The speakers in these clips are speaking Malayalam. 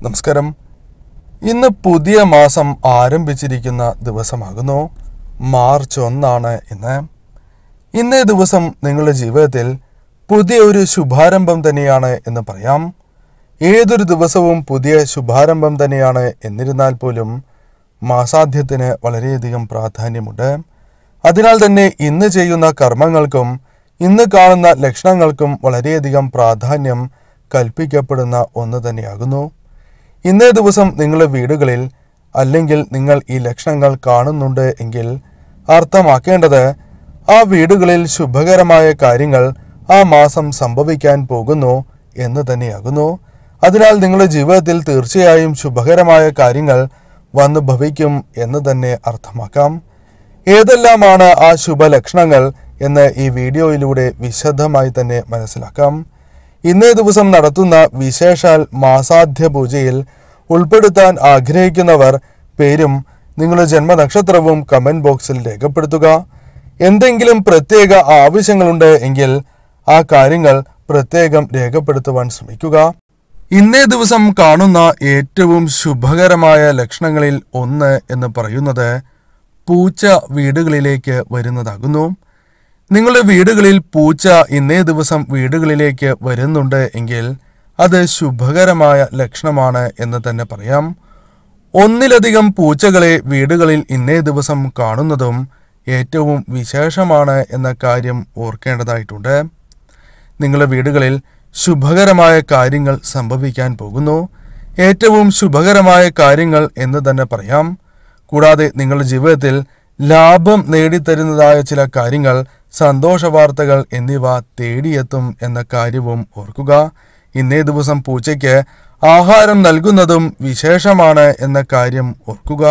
നമസ്കാരം. ഇന്ന് പുതിയ മാസം ആരംഭിച്ചിരിക്കുന്ന ദിവസമാകുന്നു. മാർച്ച് 1 ഇന്ന്. ഇന്നേ ദിവസം നിങ്ങളുടെ ജീവിതത്തിൽ പുതിയ ഒരു ശുഭാരംഭം തന്നെയാണ് എന്ന് പറയാം. ഏതൊരു ദിവസവും പുതിയ ശുഭാരംഭം തന്നെയാണ്. എന്നിരുന്നാൽ പോലും മാസാദ്യത്തിന് വളരെയധികം പ്രാധാന്യമുണ്ട്. അതിനാൽ തന്നെ ഇന്ന് ചെയ്യുന്ന കർമ്മങ്ങൾക്കും ഇന്ന് കാണുന്ന ലക്ഷണങ്ങൾക്കും വളരെയധികം പ്രാധാന്യം കൽപ്പിക്കപ്പെടുന്ന ഒന്ന് തന്നെയാകുന്നു. ഇന്നേ ദിവസം നിങ്ങളുടെ വീടുകളിൽ അല്ലെങ്കിൽ നിങ്ങൾ ഈ ലക്ഷണങ്ങൾ കാണുന്നുണ്ട് എങ്കിൽ അർത്ഥമാക്കേണ്ടത് ആ വീടുകളിൽ ശുഭകരമായ കാര്യങ്ങൾ ആ മാസം സംഭവിക്കാൻ പോകുന്നു എന്ന് തന്നെയാകുന്നു. അതിനാൽ നിങ്ങളുടെ ജീവിതത്തിൽ തീർച്ചയായും ശുഭകരമായ കാര്യങ്ങൾ വന്നു ഭവിക്കും എന്ന് തന്നെ അർത്ഥമാക്കാം. ഏതെല്ലാമാണ് ആ ശുഭലക്ഷണങ്ങൾ എന്ന് ഈ വീഡിയോയിലൂടെ വിശദമായി തന്നെ മനസ്സിലാക്കാം. ഇന്നേ ദിവസം നടത്തുന്ന വിശേഷാൽ മാസാദ്യ പൂജയിൽ ഉൾപ്പെടുത്താൻ ആഗ്രഹിക്കുന്നവർ പേരും നിങ്ങളുടെ ജന്മനക്ഷത്രവും കമന്റ് ബോക്സിൽ രേഖപ്പെടുത്തുക. എന്തെങ്കിലും പ്രത്യേക ആവശ്യങ്ങളുണ്ട് എങ്കിൽ ആ കാര്യങ്ങൾ പ്രത്യേകം രേഖപ്പെടുത്തുവാൻ ശ്രമിക്കുക. ഇന്നേ ദിവസം കാണുന്ന ഏറ്റവും ശുഭകരമായ ലക്ഷണങ്ങളിൽ ഒന്ന് എന്ന് പറയുന്നത് പൂച്ച വീടുകളിലേക്ക് വരുന്നതാകുന്നു. നിങ്ങളുടെ വീടുകളിൽ പൂച്ച ഇന്നേ ദിവസം വീടുകളിലേക്ക് വരുന്നുണ്ട് എങ്കിൽ അത് ശുഭകരമായ ലക്ഷണമാണ് എന്ന് തന്നെ പറയാം. ഒന്നിലധികം പൂച്ചകളെ വീടുകളിൽ ഇന്നേ ദിവസം കാണുന്നതും ഏറ്റവും വിശേഷമാണ് എന്ന കാര്യം ഓർക്കേണ്ടതായിട്ടുണ്ട്. നിങ്ങളുടെ വീടുകളിൽ ശുഭകരമായ കാര്യങ്ങൾ സംഭവിക്കാൻ പോകുന്നു. ഏറ്റവും ശുഭകരമായ കാര്യങ്ങൾ എന്ന് തന്നെ പറയാം. കൂടാതെ നിങ്ങളുടെ ജീവിതത്തിൽ ലാഭം നേടിത്തരുന്നതായ ചില കാര്യങ്ങൾ, സന്തോഷ വാർത്തകൾ എന്നിവ തേടിയെത്തും എന്ന കാര്യവും ഓർക്കുക. ഇന്നേ ദിവസം പൂച്ചയ്ക്ക് ആഹാരം നൽകുന്നതും വിശേഷമാണ് എന്ന കാര്യം ഓർക്കുക.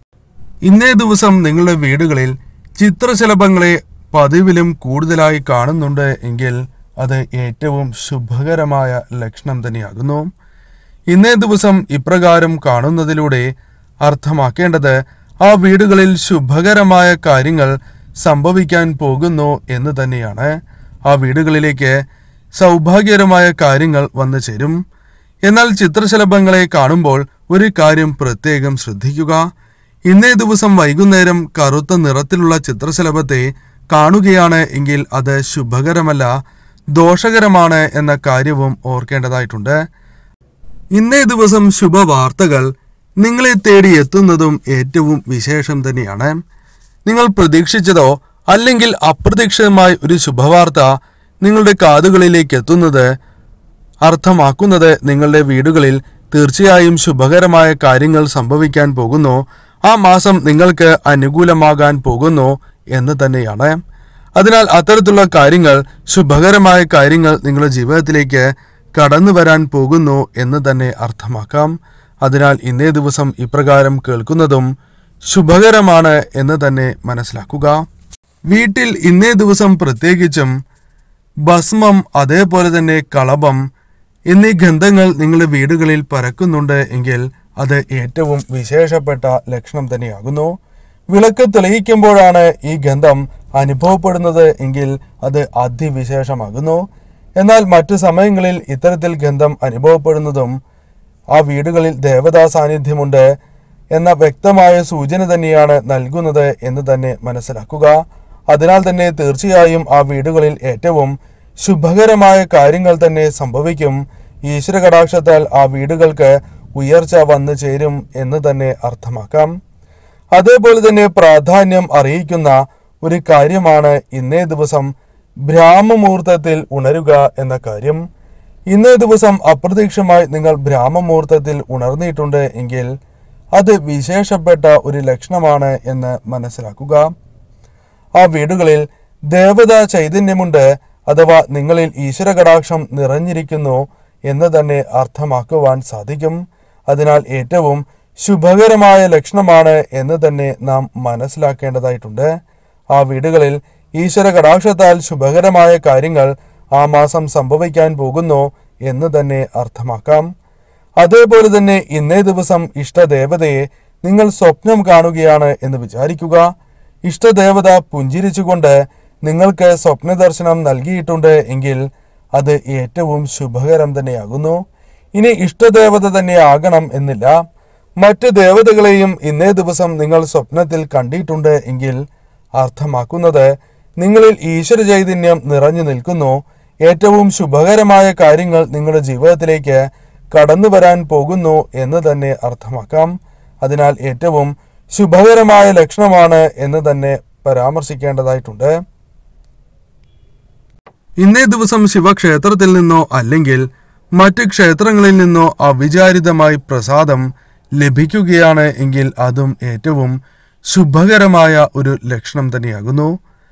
ഇന്നേ ദിവസം നിങ്ങളുടെ വീടുകളിൽ ചിത്രശലഭങ്ങളെ പതിവിലും കൂടുതലായി കാണുന്നുണ്ട് എങ്കിൽ അത് ഏറ്റവും ശുഭകരമായ ലക്ഷണം തന്നെയാകുന്നു. ഇന്നേ ദിവസം ഇപ്രകാരം കാണുന്നതിലൂടെ അർത്ഥമാക്കേണ്ടത് ആ വീടുകളിൽ ശുഭകരമായ കാര്യങ്ങൾ സംഭവിക്കാൻ പോകുന്നു എന്ന് തന്നെയാണ്. ആ വീടുകളിലേക്ക് സൗഭാഗ്യകരമായ കാര്യങ്ങൾ വന്നു ചേരും. എന്നാൽ ചിത്രശലഭങ്ങളെ കാണുമ്പോൾ ഒരു കാര്യം പ്രത്യേകം ശ്രദ്ധിക്കുക. ഇന്നേ ദിവസം വൈകുന്നേരം കറുത്ത നിറത്തിലുള്ള ചിത്രശലഭത്തെ കാണുകയാണ് എങ്കിൽ അത് ശുഭകരമല്ല, ദോഷകരമാണ് എന്ന കാര്യവും ഓർക്കേണ്ടതായിട്ടുണ്ട്. ഇന്നേ ദിവസം ശുഭവാർത്തകൾ നിങ്ങളെ തേടി എത്തുന്നതും ഏറ്റവും വിശേഷം തന്നെയാണ്. നിങ്ങൾ പ്രതീക്ഷിച്ചതോ അല്ലെങ്കിൽ അപ്രതീക്ഷിതമായ ഒരു ശുഭവാർത്ത നിങ്ങളുടെ കാതുകളിലേക്ക് എത്തുന്നത് അർത്ഥമാക്കുന്നത് നിങ്ങളുടെ വീടുകളിൽ തീർച്ചയായും ശുഭകരമായ കാര്യങ്ങൾ സംഭവിക്കാൻ പോകുന്നു, ആ മാസം നിങ്ങൾക്ക് അനുകൂലമാകാൻ പോകുന്നു എന്ന് തന്നെയാണ്. അതിനാൽ അത്തരത്തിലുള്ള കാര്യങ്ങൾ, ശുഭകരമായ കാര്യങ്ങൾ നിങ്ങളുടെ ജീവിതത്തിലേക്ക് കടന്നു വരാൻ പോകുന്നു എന്ന് തന്നെ അർത്ഥമാക്കാം. അതിനാൽ ഇന്നേ ദിവസം ഇപ്രകാരം കേൾക്കുന്നതും ശുഭകരമാണ് എന്ന് തന്നെ മനസ്സിലാക്കുക. വീട്ടിൽ ഇന്നേ ദിവസം പ്രത്യേകിച്ചും ഭസ്മം, അതേപോലെ തന്നെ കളഭം എന്നീ ഗന്ധങ്ങൾ നിങ്ങളുടെ വീടുകളിൽ പരക്കുന്നുണ്ട് എങ്കിൽ അത് ഏറ്റവും വിശേഷപ്പെട്ട ലക്ഷണം തന്നെയാകുന്നു. വിളക്ക് തെളിയിക്കുമ്പോഴാണ് ഈ ഗന്ധം അനുഭവപ്പെടുന്നത് എങ്കിൽ അത് അതിവിശേഷമാകുന്നു. എന്നാൽ മറ്റു സമയങ്ങളിൽ ഇത്തരത്തിൽ ഗന്ധം അനുഭവപ്പെടുന്നതും ആ വീടുകളിൽ ദേവതാ സാന്നിധ്യമുണ്ട് എന്ന വ്യക്തമായ സൂചന തന്നെയാണ് നൽകുന്നത് എന്ന് തന്നെ മനസ്സിലാക്കുക. അതിനാൽ തന്നെ തീർച്ചയായും ആ വീടുകളിൽ ഏറ്റവും ശുഭകരമായ കാര്യങ്ങൾ തന്നെ സംഭവിക്കും. ഈശ്വര കടാക്ഷത്താൽ ആ വീടുകൾക്ക് ഉയർച്ച വന്നു ചേരും എന്ന് തന്നെ അർത്ഥമാക്കാം. അതേപോലെ തന്നെ പ്രാധാന്യം അറിയിക്കുന്ന ഒരു കാര്യമാണ് ഇന്നേ ദിവസം ബ്രാഹ്മമുഹൂർത്തത്തിൽ ഉണരുക എന്ന കാര്യം. ഇന്നേ ദിവസം അപ്രതീക്ഷിതമായി നിങ്ങൾ ബ്രാഹ്മമുഹൂർത്തത്തിൽ ഉണർന്നിട്ടുണ്ട് എങ്കിൽ അത് വിശേഷപ്പെട്ട ഒരു ലക്ഷണമാണ് എന്ന് മനസ്സിലാക്കുക. ആ വീടുകളിൽ ദേവതാ ചൈതന്യമുണ്ട്, അഥവാ നിങ്ങളിൽ ഈശ്വര കടാക്ഷം നിറഞ്ഞിരിക്കുന്നു എന്ന് തന്നെ അർത്ഥമാക്കുവാൻ സാധിക്കും. അതിനാൽ ഏറ്റവും ശുഭകരമായ ലക്ഷണമാണ് എന്ന് തന്നെ നാം മനസ്സിലാക്കേണ്ടതായിട്ടുണ്ട്. ആ വീടുകളിൽ ഈശ്വര കടാക്ഷത്താൽ ശുഭകരമായ കാര്യങ്ങൾ ആ മാസം സംഭവിക്കാൻ പോകുന്നു എന്ന് തന്നെ അർത്ഥമാക്കാം. അതേപോലെ തന്നെ ഇന്നേ ദിവസം ഇഷ്ടദേവതയെ നിങ്ങൾ സ്വപ്നം കാണുകയാണ് എന്ന് വിചാരിക്കുക. ഇഷ്ടദേവത പുഞ്ചിരിച്ചുകൊണ്ട് നിങ്ങൾക്ക് സ്വപ്ന ദർശനം നൽകിയിട്ടുണ്ട് എങ്കിൽ അത് ഏറ്റവും ശുഭകരം തന്നെയാകുന്നു. ഇനി ഇഷ്ടദേവത തന്നെ ആകണം എന്നില്ല. മറ്റ് ദേവതകളെയും ഇന്നേ ദിവസം നിങ്ങൾ സ്വപ്നത്തിൽ കണ്ടിട്ടുണ്ട് എങ്കിൽ അർത്ഥമാക്കുന്നത് നിങ്ങളിൽ ഈശ്വര ചൈതന്യം നിറഞ്ഞു നിൽക്കുന്നു. ഏറ്റവും ശുഭകരമായ കാര്യങ്ങൾ നിങ്ങളുടെ ജീവിതത്തിലേക്ക് കടന്നു വരാൻ പോകുന്നു എന്ന് തന്നെ അർത്ഥമാക്കാം. അതിനാൽ ഏറ്റവും ശുഭകരമായ ലക്ഷണമാണ് എന്ന് തന്നെ പരാമർശിക്കേണ്ടതായിട്ടുണ്ട്. ഇന്നേ ദിവസം ശിവക്ഷേത്രത്തിൽ നിന്നോ അല്ലെങ്കിൽ മറ്റ് ക്ഷേത്രങ്ങളിൽ നിന്നോ അവിചാരിതമായി പ്രസാദം ലഭിക്കുകയാണ് എങ്കിൽ അതും ഏറ്റവും ശുഭകരമായ ഒരു ലക്ഷണം തന്നെയാകുന്നു.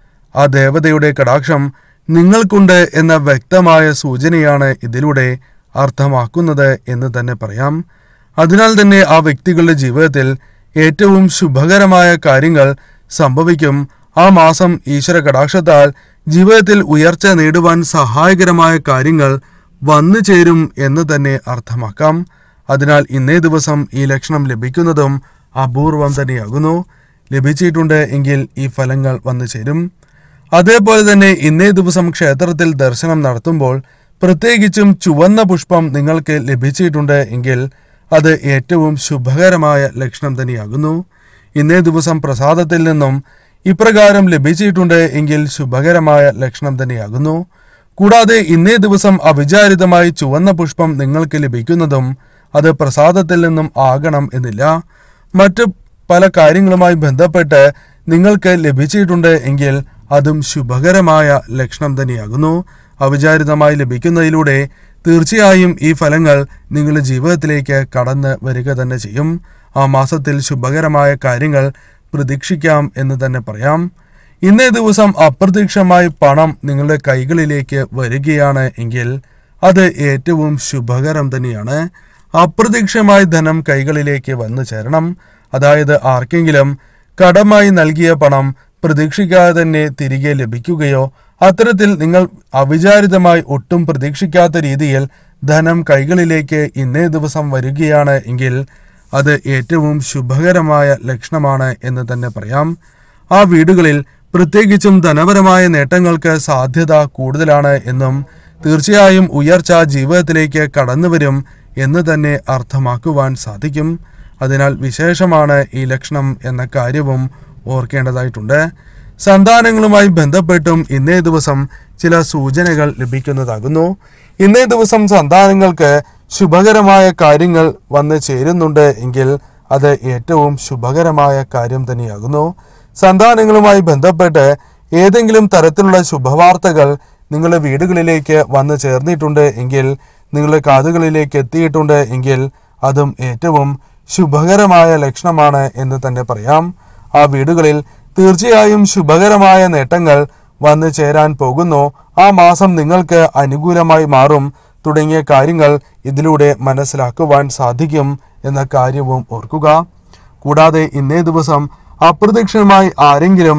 ആ ദേവതയുടെ കടാക്ഷം നിങ്ങൾക്കുണ്ട് എന്ന വ്യക്തമായ സൂചനയാണ് ഇതിലൂടെ അർത്ഥമാക്കുന്നത് എന്ന് തന്നെ പറയാം. അതിനാൽ തന്നെ ആ വ്യക്തികളുടെ ജീവിതത്തിൽ ഏറ്റവും ശുഭകരമായ കാര്യങ്ങൾ സംഭവിക്കും. ആ മാസം ഈശ്വര കടാക്ഷത്താൽ ജീവിതത്തിൽ ഉയർച്ച നേടുവാൻ സഹായകരമായ കാര്യങ്ങൾ വന്നു ചേരും എന്ന് തന്നെ അർത്ഥമാക്കാം. അതിനാൽ ഇന്നേ ദിവസം ഈ ലക്ഷണം ലഭിക്കുന്നതും അപൂർവം തന്നെയാകുന്നു. ലഭിച്ചിട്ടുണ്ട് എങ്കിൽ ഈ ഫലങ്ങൾ വന്നു ചേരും. അതേപോലെ തന്നെ ഇന്നേ ദിവസം ക്ഷേത്രത്തിൽ ദർശനം നടത്തുമ്പോൾ പ്രത്യേകിച്ചും ചുവന്ന പുഷ്പം നിങ്ങൾക്ക് ലഭിച്ചിട്ടുണ്ട് എങ്കിൽ അത് ഏറ്റവും ശുഭകരമായ ലക്ഷണം തന്നെയാകുന്നു. ഇന്നേ ദിവസം പ്രസാദത്തിൽ നിന്നും ഇപ്രകാരം ലഭിച്ചിട്ടുണ്ട് എങ്കിൽ ശുഭകരമായ ലക്ഷണം തന്നെയാകുന്നു. കൂടാതെ ഇന്നേ ദിവസം അവിചാരിതമായി ചുവന്ന പുഷ്പം നിങ്ങൾക്ക് ലഭിക്കുന്നതും അത് പ്രസാദത്തിൽ നിന്നും ആകണം എന്നില്ല. മറ്റ് പല കാര്യങ്ങളുമായി ബന്ധപ്പെട്ട് നിങ്ങൾക്ക് ലഭിച്ചിട്ടുണ്ട് എങ്കിൽ അതും ശുഭകരമായ ലക്ഷണം തന്നെയാകുന്നു. അവിചാരിതമായി ലഭിക്കുന്നതിലൂടെ തീർച്ചയായും ഈ ഫലങ്ങൾ നിങ്ങളുടെ ജീവിതത്തിലേക്ക് കടന്ന് വരിക തന്നെ ചെയ്യും. ആ മാസത്തിൽ ശുഭകരമായ കാര്യങ്ങൾ പ്രതീക്ഷിക്കാം എന്ന് തന്നെ പറയാം. ഇന്നേ ദിവസം അപ്രതീക്ഷിതമായി പണം നിങ്ങളുടെ കൈകളിലേക്ക് വരികയാണ് എങ്കിൽ അത് ഏറ്റവും ശുഭകരം തന്നെയാണ്. അപ്രതീക്ഷിതമായി ധനം കൈകളിലേക്ക് വന്നു ചേരണം. അതായത് ആർക്കെങ്കിലും കടമായി നൽകിയ പണം പ്രതീക്ഷിക്കാതെ തന്നെ തിരികെ ലഭിക്കുകയോ അത്തരത്തിൽ നിങ്ങൾ അവിചാരിതമായി ഒട്ടും പ്രതീക്ഷിക്കാത്ത രീതിയിൽ ധനം കൈകളിലേക്ക് ഇന്നേ ദിവസം വരികയാണ് എങ്കിൽ അത് ഏറ്റവും ശുഭകരമായ ലക്ഷണമാണ് എന്ന് തന്നെ പറയാം. ആ വീടുകളിൽ പ്രത്യേകിച്ചും ധനപരമായ നേട്ടങ്ങൾക്ക് സാധ്യത കൂടുതലാണ് എന്നും തീർച്ചയായും ഉയർച്ച ജീവിതത്തിലേക്ക് കടന്നു വരും എന്ന് തന്നെ അർത്ഥമാക്കുവാൻ സാധിക്കും. അതിനാൽ വിശേഷമാണ് ഈ ലക്ഷണം എന്ന കാര്യവും ഓർക്കേണ്ടതായിട്ടുണ്ട്. സന്താനങ്ങളുമായി ബന്ധപ്പെട്ടും ഇന്നേ ദിവസം ചില സൂചനകൾ ലഭിക്കുന്നതാകുന്നു. ഇന്നേ ദിവസം സന്താനങ്ങൾക്ക് ശുഭകരമായ കാര്യങ്ങൾ വന്ന് ചേരുന്നുണ്ട് എങ്കിൽ അത് ഏറ്റവും ശുഭകരമായ കാര്യം തന്നെയാകുന്നു. സന്താനങ്ങളുമായി ബന്ധപ്പെട്ട് ഏതെങ്കിലും തരത്തിലുള്ള ശുഭവാർത്തകൾ നിങ്ങളുടെ വീടുകളിലേക്ക് വന്ന് ചേർന്നിട്ടുണ്ട് എങ്കിൽ, നിങ്ങളുടെ കാതുകളിലേക്ക് എത്തിയിട്ടുണ്ട് എങ്കിൽ അതും ഏറ്റവും ശുഭകരമായ ലക്ഷണമാണ് എന്ന് തന്നെ പറയാം. ആ വീടുകളിൽ തീർച്ചയായും ശുഭകരമായ നേട്ടങ്ങൾ വന്നു ചേരാൻ പോകുന്നു. ആ മാസം നിങ്ങൾക്ക് അനുകൂലമായി മാറും തുടങ്ങിയ കാര്യങ്ങൾ ഇതിലൂടെ മനസ്സിലാക്കുവാൻ സാധിക്കും എന്ന കാര്യവും ഓർക്കുക. കൂടാതെ ഇന്നേ ദിവസം അപ്രതീക്ഷിതമായി ആരെങ്കിലും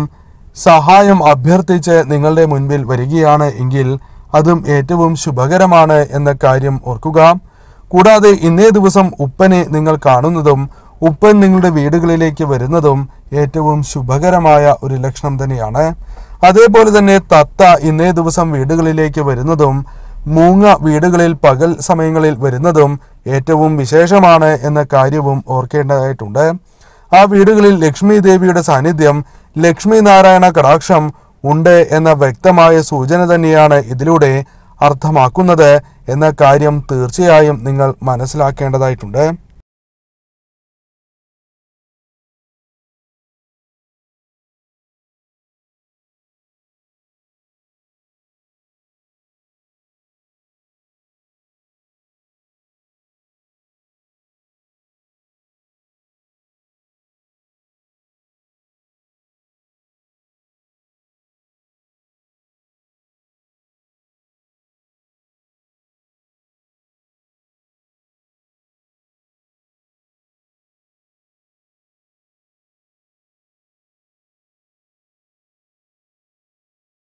സഹായം അഭ്യർത്ഥിച്ച് നിങ്ങളുടെ മുൻപിൽ വരികയാണ് എങ്കിൽ അതും ഏറ്റവും ശുഭകരമാണ് എന്ന കാര്യം ഓർക്കുക. കൂടാതെ ഇന്നേ ദിവസം ഉപ്പനെ നിങ്ങൾ കാണുന്നതും ഉപ്പൻ നിങ്ങളുടെ വീടുകളിലേക്ക് വരുന്നതും ഏറ്റവും ശുഭകരമായ ഒരു ലക്ഷണം തന്നെയാണ്. അതേപോലെ തന്നെ തത്ത ഇന്നേ ദിവസം വീടുകളിലേക്ക് വരുന്നതും മൂങ്ങ വീടുകളിൽ പകൽ സമയങ്ങളിൽ വരുന്നതും ഏറ്റവും വിശേഷമാണ് എന്ന കാര്യവും ഓർക്കേണ്ടതായിട്ടുണ്ട്. ആ വീടുകളിൽ ലക്ഷ്മി ദേവിയുടെ സാന്നിധ്യം, ലക്ഷ്മി നാരായണ കടാക്ഷം ഉണ്ട് എന്ന വ്യക്തമായ സൂചന തന്നെയാണ് ഇതിലൂടെ അർത്ഥമാക്കുന്നത് എന്ന കാര്യം തീർച്ചയായും നിങ്ങൾ മനസ്സിലാക്കേണ്ടതായിട്ടുണ്ട്.